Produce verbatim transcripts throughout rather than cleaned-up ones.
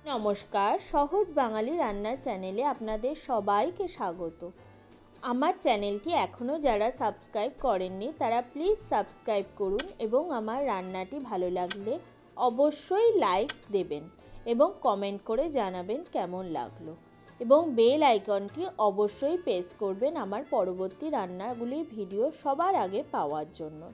নমস্কার, সহজ বাঙালি রান্নার চ্যানেলে আপনাদের সবাইকে স্বাগত। আমার চ্যানেলটি এখনও যারা সাবস্ক্রাইব করেননি তারা প্লিজ সাবস্ক্রাইব করুন এবং আমার রান্নাটি ভালো লাগলে অবশ্যই লাইক দেবেন এবং কমেন্ট করে জানাবেন কেমন লাগলো, এবং বেল আইকনটি অবশ্যই প্রেস করবেন আমার পরবর্তী রান্নাগুলির ভিডিও সবার আগে পাওয়ার জন্য।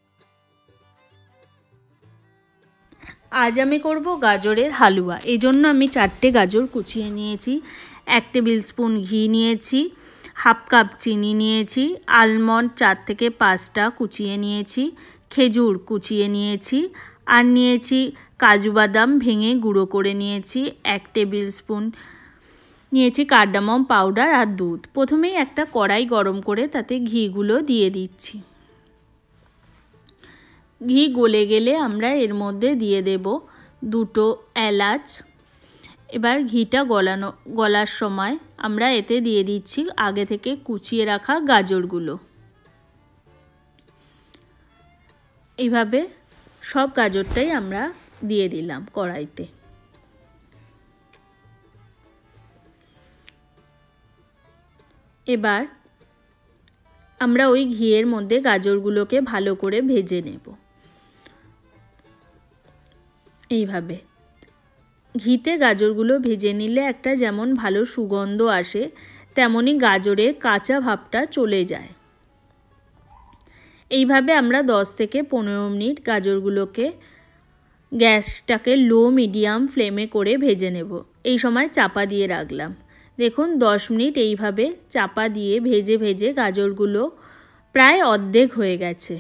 আজ আমি করব গাজরের হালুয়া। এই জন্য আমি চারটে গাজর কুচিয়ে নিয়েছি, এক টেবিল স্পুন ঘি নিয়েছি, হাফ কাপ চিনি নিয়েছি, আলমন্ড চার থেকে পাঁচটা কুচিয়ে নিয়েছি, খেজুর কুচিয়ে নিয়েছি, আর নিয়েছি কাজু বাদাম ভেঙে গুঁড়ো করে নিয়েছি, এক টেবিল স্পুন নিয়েছি কার্ডামম পাউডার আর দুধ। প্রথমেই একটা কড়াই গরম করে তাতে ঘিগুলো দিয়ে দিচ্ছি। ঘি গলে গেলে আমরা এর মধ্যে দিয়ে দেব দুটো এলাচ। এবার ঘিটা গলানো গলার সময় আমরা এতে দিয়ে দিচ্ছি আগে থেকে কুচিয়ে রাখা গাজরগুলো। এইভাবে সব গাজরটাই আমরা দিয়ে দিলাম কড়াইতে। এবার আমরা ওই ঘিয়ের মধ্যে গাজরগুলোকে ভালো করে ভেজে নেব। এইভাবে ঘিতে গাজরগুলো ভেজে নিলে একটা যেমন ভালো সুগন্ধ আসে, তেমনি গাজরের কাঁচা ভাবটা চলে যায়। এইভাবে আমরা দশ থেকে পনেরো মিনিট গাজরগুলোকে গ্যাসটাকে লো মিডিয়াম ফ্লেমে করে ভেজে নেব। এই সময় চাপা দিয়ে রাখলাম। দেখুন দশ মিনিট এইভাবে চাপা দিয়ে ভেজে ভেজে গাজরগুলো প্রায় অর্ধেক হয়ে গেছে।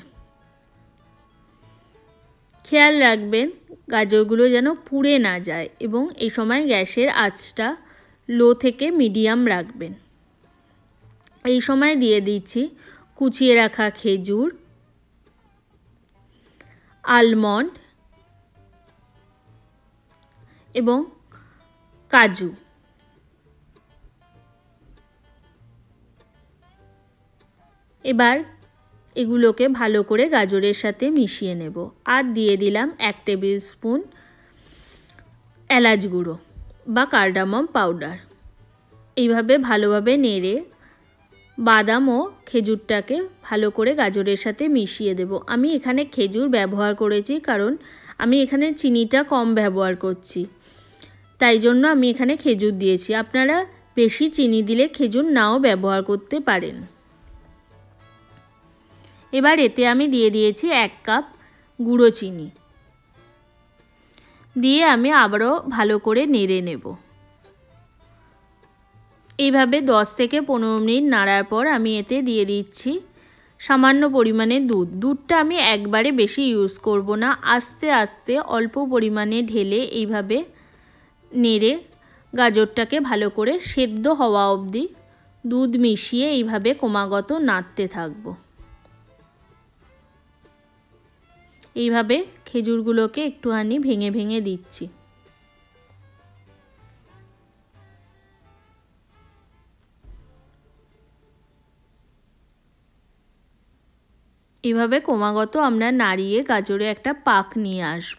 খেয়াল রাখবেন গাজরগুলো যেন পুড়ে না যায়, এবং এই সময় গ্যাসের আঁচটা লো থেকে মিডিয়াম রাখবেন। এই সময় দিয়ে দিচ্ছি কুচিয়ে রাখা খেজুর, আলমন্ড এবং কাজু। এবার এগুলোকে ভালো করে গাজরের সাথে মিশিয়ে নেব, আর দিয়ে দিলাম এক টেবিল স্পুন এলাচ গুঁড়ো বা কার্ডামম পাউডার। এইভাবে ভালোভাবে নেড়ে বাদাম ও খেজুরটাকে ভালো করে গাজরের সাথে মিশিয়ে দেব। আমি এখানে খেজুর ব্যবহার করেছি কারণ আমি এখানে চিনিটা কম ব্যবহার করছি, তাই জন্য আমি এখানে খেজুর দিয়েছি। আপনারা বেশি চিনি দিলে খেজুর নাও ব্যবহার করতে পারেন। এবার এতে আমি দিয়ে দিয়েছি এক কাপ গুঁড়ো চিনি, দিয়ে আমি আবারও ভালো করে নেড়ে নেব। এইভাবে দশ থেকে পনেরো মিনিট নাড়ার পর আমি এতে দিয়ে দিচ্ছি সামান্য পরিমাণে দুধ। দুধটা আমি একবারে বেশি ইউজ করব না, আস্তে আস্তে অল্প পরিমাণে ঢেলে এইভাবে নেড়ে গাজরটাকে ভালো করে সেদ্ধ হওয়া অবধি দুধ মিশিয়ে এইভাবে ক্রমাগত নাড়তে থাকবো। এইভাবে খেজুরগুলোকে একটুখানি ভেঙে ভেঙে দিচ্ছি। এইভাবে ক্রমাগত আমরা নাড়িয়ে গাজরে একটা পাক নিয়ে আসব।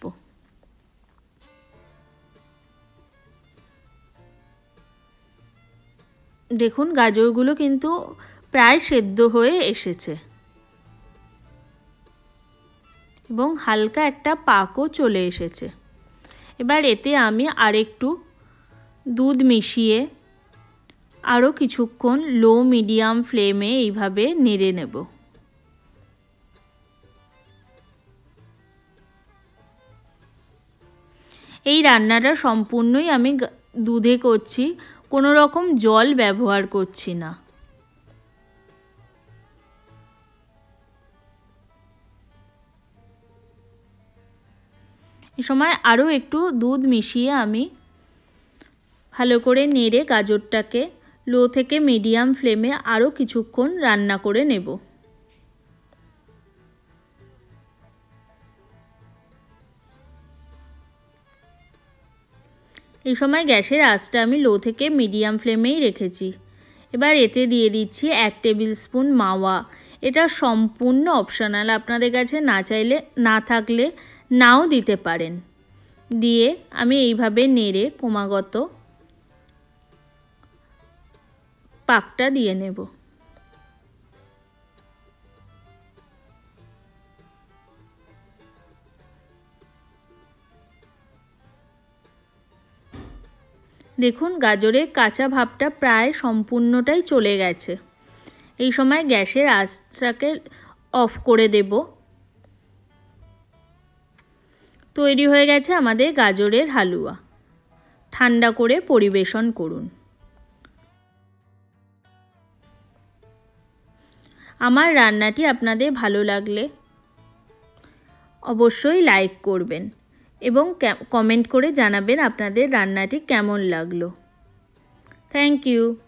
দেখুন গাজরগুলো কিন্তু প্রায় সেদ্ধ হয়ে এসেছে এবং হালকা একটা পাকও চলে এসেছে। এবার এতে আমি আরেকটু দুধ মিশিয়ে আরও কিছুক্ষণ লো মিডিয়াম ফ্লেমে এইভাবে নেড়ে নেব। এই রান্নাটা সম্পূর্ণই আমি দুধে করছি, কোনো রকম জল ব্যবহার করছি না। এই সময় আরও একটু দুধ মিশিয়ে আমি ভালো করে নেড়ে গাজরটাকে লো থেকে মিডিয়াম ফ্লেমে আরও কিছুক্ষণ রান্না করে নেব। এই সময় গ্যাসের আঁচটা আমি লো থেকে মিডিয়াম ফ্লেমেই রেখেছি। এবার এতে দিয়ে দিচ্ছি এক টেবিল স্পুন মাওয়া। এটা সম্পূর্ণ অপশনাল, আপনাদের কাছে না চাইলে না থাকলে নাও দিতে পারেন। দিয়ে আমি এইভাবে নেড়ে ক্রমাগত পাকটা দিয়ে নেব। দেখুন গাজরের কাঁচা ভাবটা প্রায় সম্পূর্ণটাই চলে গেছে। এই সময় গ্যাসের আঁচটাকে অফ করে দেব। তৈরি হয়ে গেছে আমাদের গাজরের হালুয়া। ঠান্ডা করে পরিবেশন করুন। আমার রান্নাটি আপনাদের ভালো লাগলে অবশ্যই লাইক করবেন এবং কমেন্ট করে জানাবেন আপনাদের রান্নাটি কেমন লাগলো। Thank you.